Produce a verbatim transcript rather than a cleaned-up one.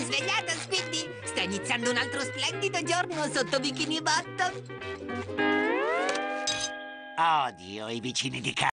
svegliata, Speedy? Sta iniziando un altro splendido giorno sotto Bikini Bottom. Odio i vicini di casa.